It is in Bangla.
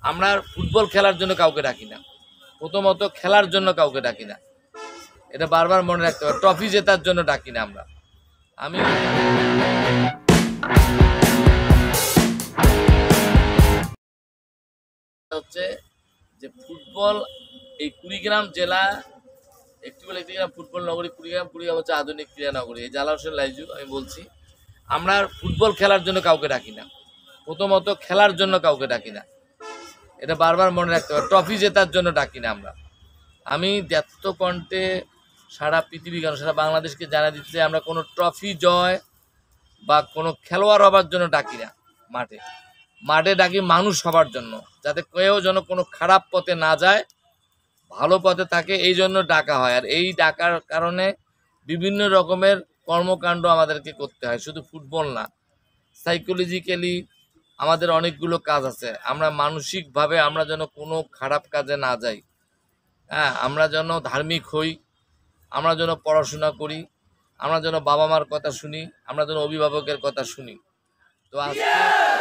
আমরা ফুটবল খেলার জন্য কাউকে ডাকি না, প্রথমত খেলার জন্য কাউকে ডাকি না, এটা বারবার মনে রাখতে হবে। ট্রফি জেতার জন্য ডাকি না আমরা। আমি হচ্ছে যে ফুটবল এই কুড়িগ্রাম জেলা একটি বলে একটি গ্রাম ফুটবল নগরী কুড়িগ্রাম। কুড়িগ্রাম হচ্ছে আধুনিক ক্রীড়া নগরী। এই জালাল হোসেন লাইজু আমি বলছি, আমরা ফুটবল খেলার জন্য কাউকে ডাকি না, প্রথমত খেলার জন্য কাউকে ডাকি না, এটা বারবার মনে রাখতে হবে। ট্রফি জেতার জন্য ডাকি না আমরা। আমি ব্যক্ত কণ্ঠে সারা পৃথিবী কেন সারা বাংলাদেশকে জানা দিতে চাই, আমরা কোনো ট্রফি জয় বা কোনো খেলোয়াড় হবার জন্য ডাকি না। মাঠে মাঠে ডাকি মানুষ হবার জন্য, যাতে কেউ যেন কোনো খারাপ পথে না যায়, ভালো পথে থাকে, এই জন্য ডাকা হয়। আর এই ডাকার কারণে বিভিন্ন রকমের কর্মকাণ্ড আমাদেরকে করতে হয়, শুধু ফুটবল না, সাইকোলজিক্যালি আমাদের অনেকগুলো কাজ আছে। আমরা মানসিকভাবে আমরা যেন কোনো খারাপ কাজে না যাই, হ্যাঁ, আমরা যেন ধার্মিক হই, আমরা যেন পড়াশোনা করি, আমরা যেন বাবা মার কথা শুনি, আমরা যেন অভিভাবকের কথা শুনি। তো আজকে